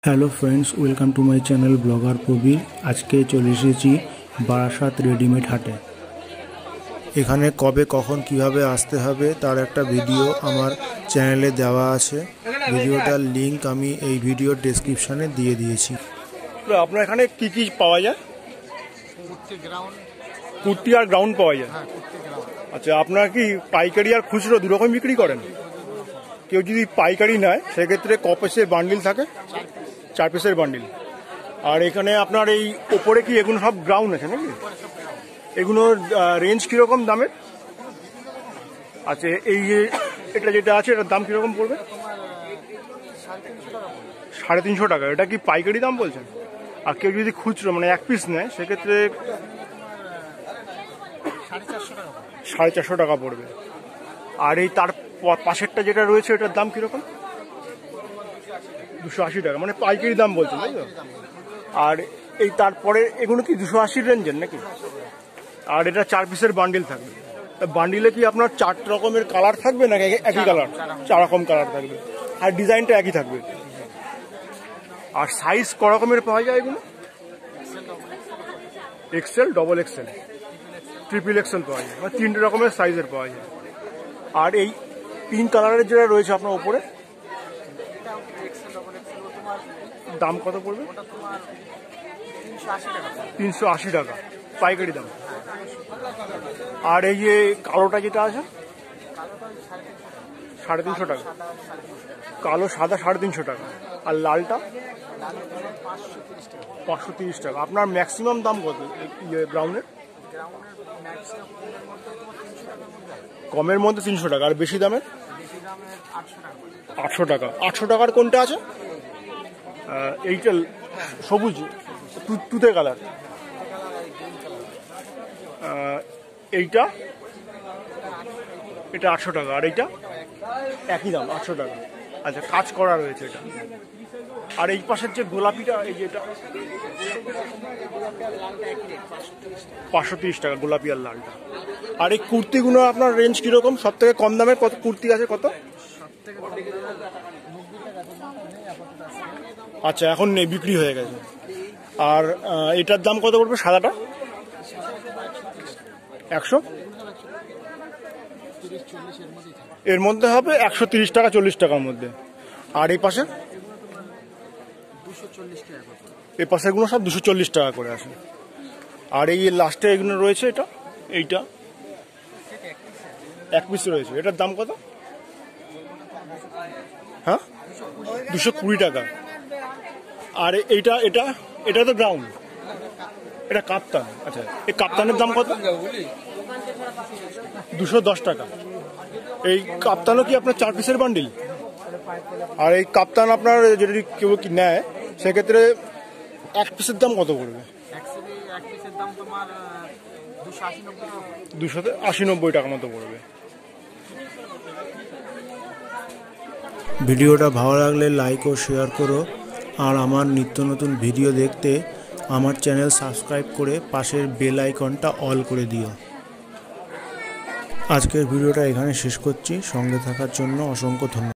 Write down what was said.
Hello friends, welcome to my channel blogger Prabir. আজকে চলে এসেছি বারাসাত রেডিমেড হাটে। এখানে কবে কখন কিভাবে আসতে হবে তার একটা ভিডিও আমার চ্যানেলে দেওয়া আছে। ভিডিওটার লিংক আমি এই ভিডিওর ডেসক্রিপশানে দিয়ে দিয়েছি। আপনার এখানে কি কি পাওয়া যায়? কুর্তি আর গ্রাউন্ড পাওয়া যায়। আচ্ছা, আপনারা কি পাইকারি আর খুচরো দুরকম বিক্রি করেন? কেউ যদি পাইকারি নেয় সেক্ষেত্রে ক পিসের বান্ডিল থাকে? 4 পিসের বান্ডিল। আর এখানে আপনার এই ওপরে কি এগুলো সব গ্রাউন্ড আছে নাকি? এগুলোর রেঞ্জ কিরকম দামের? আচ্ছা, এই যে এটা যেটা আছে এটার দাম কিরকম পড়বে? 350 টাকা। এটা কি পাইকারি দাম বলছেন? আর কেউ যদি খুচরো মানে 1 পিস নেয় সেক্ষেত্রে 450 টাকা পড়বে। আর এই তার পাশেরটা যেটা রয়েছে এটার দাম কিরকম? 280 টাকা, মানে পাইকারি দাম বলছেন তাই তো? আর এই তারপরে এগুলো কি 280 রেঞ্জের নাকি? আর এটা 4 পিসের বান্ডিল থাকবে। বান্ডিলে কি আপনার 4 রকমের কালার থাকবে নাকি একই কালার? 4 রকম কালার থাকবে। আর ডিজাইনটা একই থাকবে। আর সাইজ ক রকমের পাওয়া যায় এগুলো? XL, double XL, triple XL পাওয়া যায়, মানে 3 রকমের সাইজের পাওয়া যায়। আর এই পিঙ্ক কালারের যেটা রয়েছে আপনার উপরে দাম কত পড়বে? 380 টাকা পাইকারি দাম। আর এই যে কালোটা যেটা আছে 350 টাকা। কালো সাদা 350 টাকা। আর লালটা 530 টাকা। আপনার ম্যাক্সিমাম দাম কত গ্রাউন্ডের? কমের মধ্যে 300 টাকা। আর বেশি দামের 800 টাকা। 800 টাকার কোনটা আছে? এইটা সবুজ তুতে কালার। এইটা এটা 800 টাকা। আর এইটা একই দাম 800 টাকা। আচ্ছা, কাজ করা রয়েছে এটা। আর এই পাশের যে গোলাপিটা, এই যেটা 530 টাকা গোলাপি আর লালটা। আর এই কুর্তিগুলো আপনার রেঞ্জ কিরকম? সব থেকে কম দামের কত কুর্তি আছে কত? আচ্ছা, এখন নেই, বিক্রি হয়ে গেছে। আর এটার দাম কত পড়বে সাদাটা? 100 এর মধ্যে হবে 130 টাকা 40 টাকার মধ্যে। আর এই পাশে এই পাশেগুলো সব 240 টাকা করে আছে। আর এই লাস্টে এগুলো রয়েছে এটা এইটা 1 পিস রয়েছে। এটার দাম কত? হ্যাঁ, 220 টাকা। আর এইটা এটা এটা তো গ্রাউন্ড, এটা কাপ্তান। আচ্ছা, এই কাপ্তানের দাম কত? 210 টাকা। এই কাপ্তানও কি আপনার 4 পিসের বান্ডিল? আর এই কাপ্তান আপনার যদি কেউ কি নেয় সেক্ষেত্রে 1 পিসের দাম কত পড়বে? 280-90 টাকা মতো পড়বে। ভিডিওটা ভালো লাগলে লাইক ও শেয়ার করো। আর আমার নিত্য নতুন ভিডিও দেখতে আমার চ্যানেল সাবস্ক্রাইব করে পাশের বেল আইকনটা অল করে দিও। আজকের ভিডিওটা এখানে শেষ করছি। সঙ্গে থাকার জন্য অসংখ্য ধন্যবাদ।